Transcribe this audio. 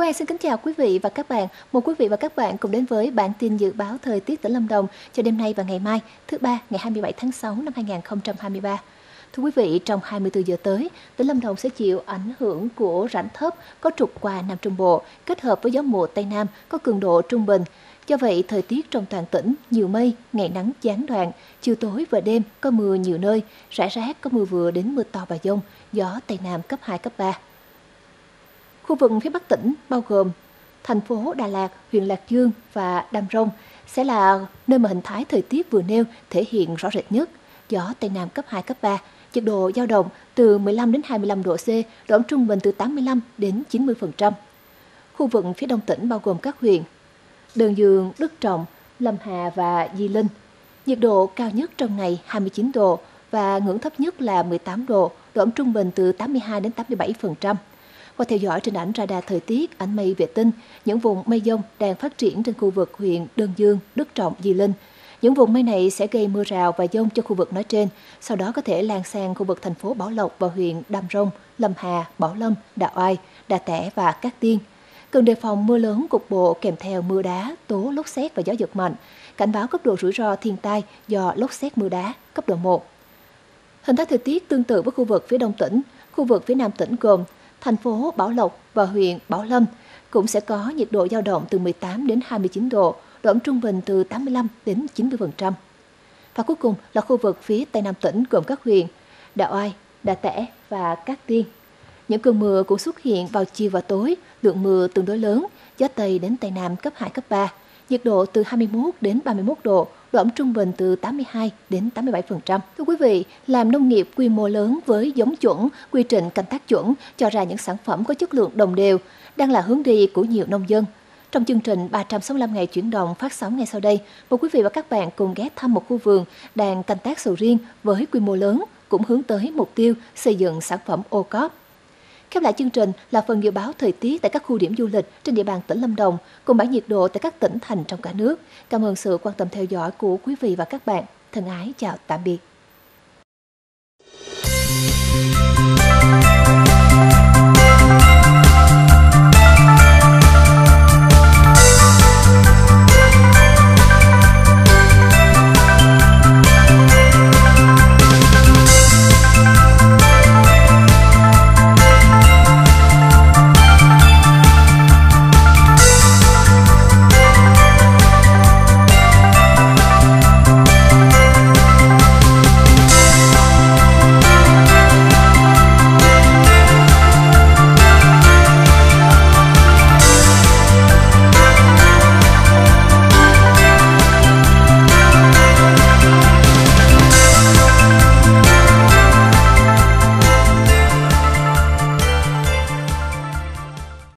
Quang xin kính chào quý vị và các bạn. Mời quý vị và các bạn cùng đến với bản tin dự báo thời tiết tỉnh Lâm Đồng cho đêm nay và ngày mai, thứ Ba, ngày 27 tháng 6 năm 2023. Thưa quý vị, trong 24 giờ tới, tỉnh Lâm Đồng sẽ chịu ảnh hưởng của rãnh thấp có trục qua Nam Trung Bộ, kết hợp với gió mùa Tây Nam có cường độ trung bình. Do vậy, thời tiết trong toàn tỉnh nhiều mây, ngày nắng gián đoạn, chiều tối và đêm có mưa nhiều nơi, rải rác có mưa vừa đến mưa to và dông, gió Tây Nam cấp 2, cấp 3. Khu vực phía Bắc tỉnh bao gồm thành phố Đà Lạt, huyện Lạc Dương và Đam Rông sẽ là nơi mà hình thái thời tiết vừa nêu thể hiện rõ rệt nhất. Gió Tây Nam cấp 2, cấp 3, nhiệt độ dao động từ 15 đến 25 độ C, độ ẩm trung bình từ 85 đến 90%. Khu vực phía Đông tỉnh bao gồm các huyện Đơn Dương, Đức Trọng, Lâm Hà và Di Linh. Nhiệt độ cao nhất trong ngày 29 độ và ngưỡng thấp nhất là 18 độ, độ ẩm trung bình từ 82 đến 87%. Qua theo dõi trên ảnh radar thời tiết, ảnh mây vệ tinh, những vùng mây dông đang phát triển trên khu vực huyện Đơn Dương, Đức Trọng, Di Linh. Những vùng mây này sẽ gây mưa rào và dông cho khu vực nói trên, sau đó có thể lan sang khu vực thành phố Bảo Lộc và huyện Đam Rông, Lâm Hà, Bảo Lâm, Đạ Oai, Đà Tẻ và Cát Tiên. Cần đề phòng mưa lớn cục bộ kèm theo mưa đá, tố, lốc sét và gió giật mạnh. Cảnh báo cấp độ rủi ro thiên tai do lốc sét mưa đá cấp độ 1. Hình thái thời tiết tương tự với khu vực phía Đông tỉnh, khu vực phía Nam tỉnh gồm thành phố Bảo Lộc và huyện Bảo Lâm cũng sẽ có nhiệt độ dao động từ 18 đến 29 độ, độ ẩm trung bình từ 85 đến 90%. Và cuối cùng là khu vực phía Tây Nam tỉnh gồm các huyện Đạ Oai, Đà Tẻ và Cát Tiên. Những cơn mưa cũng xuất hiện vào chiều và tối, lượng mưa tương đối lớn, gió Tây đến Tây Nam cấp 2, cấp 3, nhiệt độ từ 21 đến 31 độ, độ ẩm trung bình từ 82 đến 87%. Thưa quý vị, làm nông nghiệp quy mô lớn với giống chuẩn, quy trình canh tác chuẩn cho ra những sản phẩm có chất lượng đồng đều đang là hướng đi của nhiều nông dân. Trong chương trình 365 ngày chuyển động phát sóng ngay sau đây, mời quý vị và các bạn cùng ghé thăm một khu vườn đang canh tác sầu riêng với quy mô lớn, cũng hướng tới mục tiêu xây dựng sản phẩm ô cóp. Khép lại chương trình là phần dự báo thời tiết tại các khu điểm du lịch trên địa bàn tỉnh Lâm Đồng cùng bản nhiệt độ tại các tỉnh thành trong cả nước. Cảm ơn sự quan tâm theo dõi của quý vị và các bạn. Thân ái chào tạm biệt.